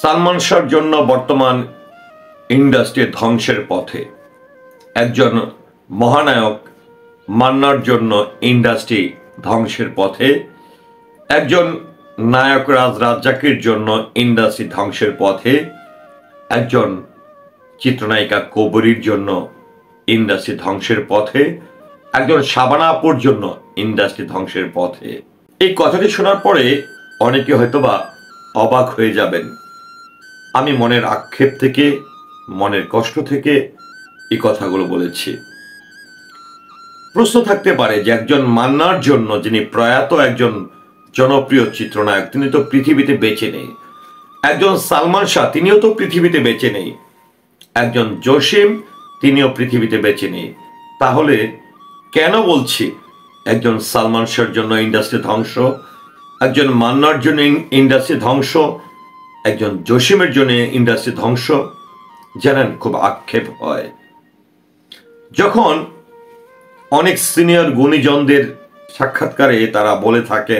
সালমান শাহর জন্য বর্তমান ইন্ডাস্ট্রি ধ্বংসের পথে। একজন মহানায়ক মান্নার জন্য ইন্ডাস্ট্রি ধ্বংসের পথে। একজন নায়ক রাজ্জাকের জন্য ইন্ডাস্ট্রি ধ্বংসের পথে। একজন চিত্রনায়িকা কবরীর জন্য ইন্ডাস্ট্রি ধ্বংসের পথে। একজন শাবানা আপুর জন্য ইন্ডাস্ট্রি ধ্বংসের পথে। এই কথাটি শোনার পরে অনেকে হয়তোবা অবাক হয়ে যাবেন। আমি মনের আক্ষেপ থেকে, মনের কষ্ট থেকে এই কথাগুলো বলেছি। প্রশ্ন থাকতে পারে যে একজন মান্নার জন্য, যিনি প্রয়াত একজন জনপ্রিয় চিত্রনায়ক, তিনি তো পৃথিবীতে বেঁচে নেই। একজন সালমান শাহ, তিনিও তো পৃথিবীতে বেঁচে নেই। একজন জসিম, তিনিও পৃথিবীতে বেঁচে নেই। তাহলে কেন বলছি একজন সালমান শাহর জন্য ইন্ডাস্ট্রি ধ্বংস, একজন মান্নার জন্য ইন্ডাস্ট্রি ধ্বংস, একজন জসিমের জন্য ইন্ডাস্ট্রি ধ্বংস? জানেন, খুব আক্ষেপ হয় যখন অনেক সিনিয়র গুণীজনদের সাক্ষাৎকারে তারা বলে থাকেন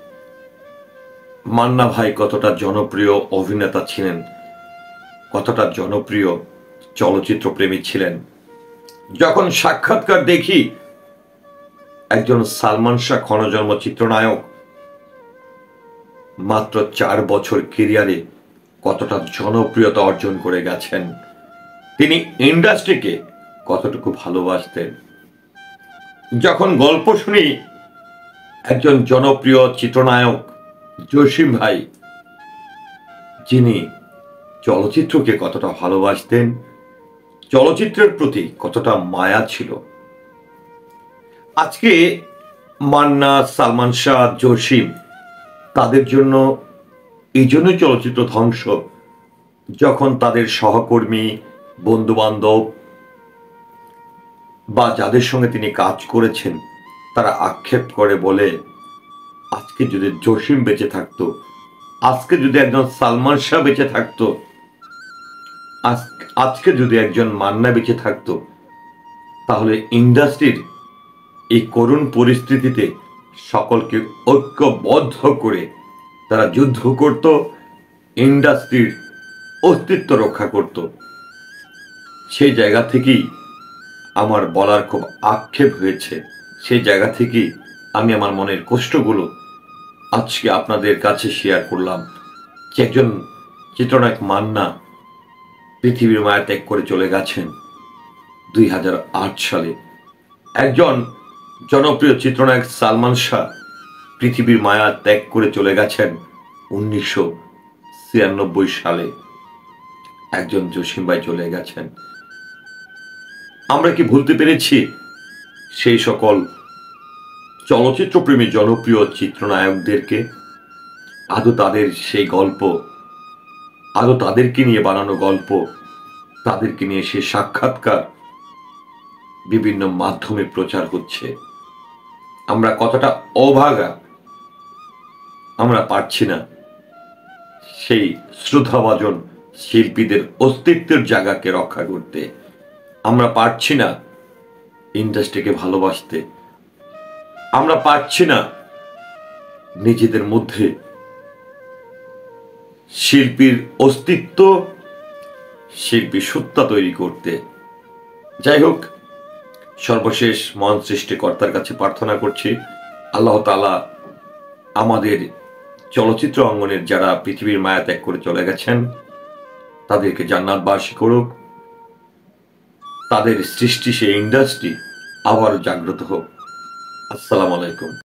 মান্না ভাই কতটা জনপ্রিয় অভিনেতা ছিলেন, কতটা জনপ্রিয় চলচ্চিত্র প্রেমী ছিলেন। যখন সাক্ষাৎকার দেখি একজন সালমান শাহ ক্ষণজন্ম চিত্রনায়ক মাত্র 4 বছর ক্যারিয়ারে কতটা জনপ্রিয়তা অর্জন করে গেছেন, তিনি ইন্ডাস্ট্রিকে কতটুকু ভালোবাসতেন। যখন গল্প শুনি একজন জনপ্রিয় চিত্রনায়ক জসিম ভাই, যিনি চলচ্চিত্রকে কতটা ভালোবাসতেন, চলচ্চিত্রের প্রতি কতটা মায়া ছিল। আজকে মান্না, সালমান শাহ, জসিম, তাদের জন্য এই জন্যই চলচ্চিত্র ধ্বংস যখন তাদের সহকর্মী, বন্ধু বান্ধব বা যাদের সঙ্গে তিনি কাজ করেছেন তারা আক্ষেপ করে, বলে আজকে যদি জসিম বেঁচে থাকতো, আজকে যদি একজন সালমান শাহ বেঁচে থাকতো, আজকে যদি একজন মান্না বেঁচে থাকতো, তাহলে ইন্ডাস্ট্রির এই করুণ পরিস্থিতিতে সকলকে ঐক্যবদ্ধ করে তারা যুদ্ধ করত, ইন্ডাস্ট্রির অস্তিত্ব রক্ষা করত। সেই জায়গা থেকেই আমার বলার খুব আক্ষেপ হয়েছে। সেই জায়গা থেকেই আমি আমার মনের কষ্টগুলো আজকে আপনাদের কাছে শেয়ার করলাম যে একজন চিত্রনায়ক মান্না পৃথিবীর মায়া ত্যাগ করে চলে গেছেন 2008 সালে। একজন জনপ্রিয় চিত্রনায়ক সালমান শাহ পৃথিবীর মায়া ত্যাগ করে চলে গেছেন 1996 সালে। একজন জসিম ভাই চলে গেছেন। আমরা কি ভুলতে পেরেছি সেই সকল চলচ্চিত্রপ্রেমী জনপ্রিয় চিত্রনায়কদেরকে? আদৌ তাদের সেই গল্প, আদৌ তাদেরকে নিয়ে বানানো গল্প, তাদেরকে নিয়ে সেই সাক্ষাৎকার বিভিন্ন মাধ্যমে প্রচার হচ্ছে। আমরা কতটা অভাগা, আমরা পারছি না সেই শ্রদ্ধাভাজন শিল্পীদের অস্তিত্বের জায়গাকে রক্ষা করতে। আমরা পারছি না ইন্ডাস্ট্রিকে ভালোবাসতে। আমরা পারছি না নিজেদের মধ্যে শিল্পীর অস্তিত্ব, শিল্পী সত্তা তৈরি করতে। যাই হোক, সর্বশেষ মহান সৃষ্টিকর্তার কাছে প্রার্থনা করছি আল্লাহ তাআলা আমাদের চলচ্চিত্র অঙ্গনের যারা পৃথিবীর মায়া ত্যাগ করে চলে গেছেন তাদেরকে জান্নাতবাসী করুক, তাদের সৃষ্টি সেই ইন্ডাস্ট্রি আবারও জাগ্রত হোক। আসসালামু আলাইকুম।